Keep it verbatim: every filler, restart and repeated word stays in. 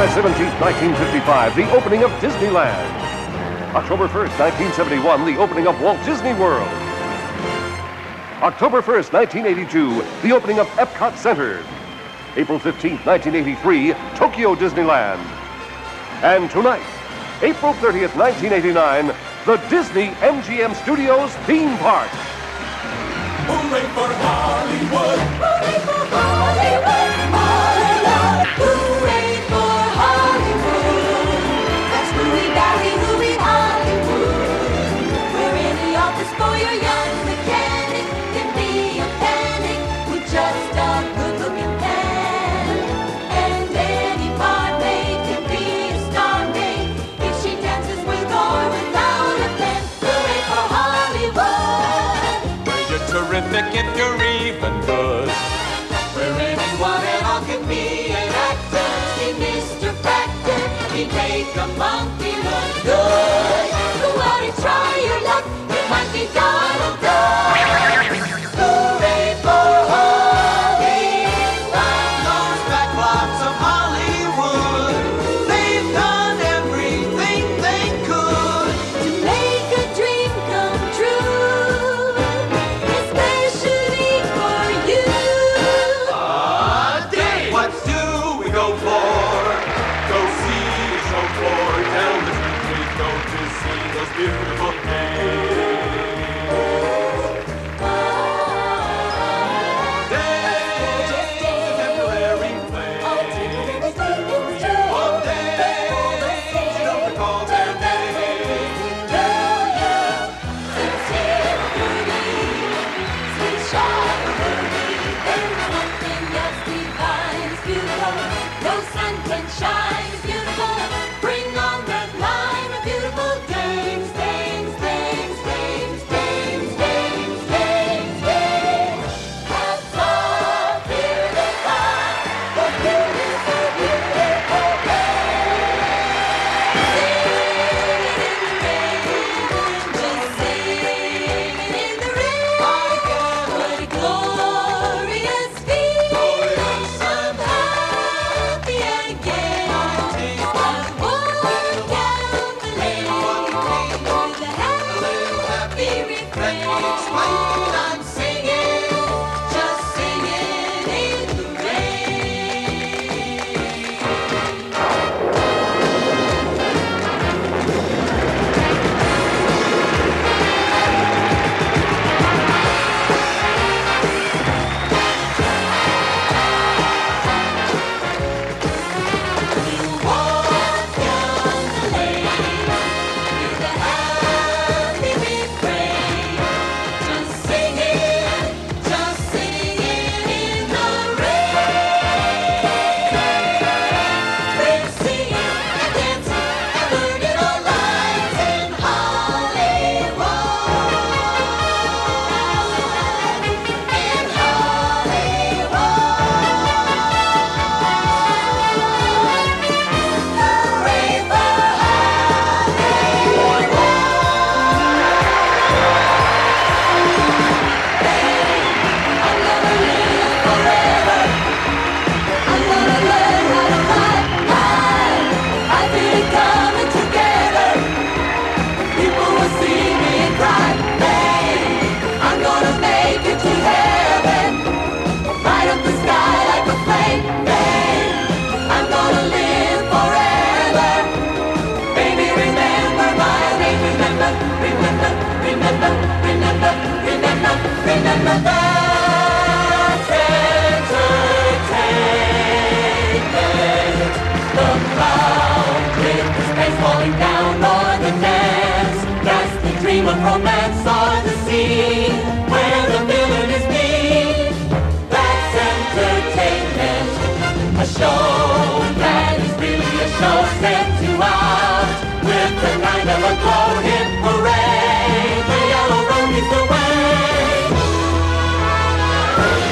July seventeenth, nineteen fifty-five, the opening of Disneyland. October first, nineteen seventy-one, the opening of Walt Disney World. October first, nineteen eighty-two, the opening of Epcot Center. April fifteenth, nineteen eighty-three, Tokyo Disneyland. And tonight, April thirtieth, nineteen eighty-nine, the Disney M G M Studios theme park. Hooray for Hollywood! Hooray for Hollywood! Hollywood! Hooray for Hollywood! That's Hooray Valley, Hooray Hollywood. We're in the office for your young mechanic. Can be a panic with just a good-looking pen. And any barmaid can be a star maid. If she dances with or without a pen. Hooray for Hollywood! You're terrific if you're even good. Where anyone at all can be an actor. See Mister Factor, he'd make a monkey look good. Go out and try your luck, it might be Donald Duck. Hooray for Hollywood! Those backlots of Hollywood, they've done everything they could. To make a dream come true, especially for you. Ah, Dave! What do we go for? Go see a show floor. Down the street we go to see those beautiful things. Dave's a temporary place. All days, you don't recall their names. No sun can shine, it's beautiful. Bring on that line of beautiful dames, dames, dames, dames, dames, dames, dames, dames. That's all, here they come, the beautiful, beautiful dames. Singing in the rain, just singing in the rain. What a glorious feeling, some happy and gay. One walk down the lane with a happy refrain. I'm singing, just singing in the rain. Walk down the lane with a happy refrain. Just singing, just singing in the rain. We're singing and dancing and learning our lines in Hollywood. In Hollywood. Hooray for Hollywood. I'm gonna live forever. I'm gonna learn how to fly high. I feel it coming together. People will see me and cry. Hey, I'm gonna make it to heaven. Light up the sky like a flame. Hey, I'm gonna live forever. Baby, remember my name. Remember, remember, remember, remember, remember, remember that's entertainment. The cloud with the space falling down on the dance. That's the dream of romance on the sea, where the villain is me. That's entertainment. A show that is really a show sent you out with the kind of a glow hit hooray. The yellow road is the way.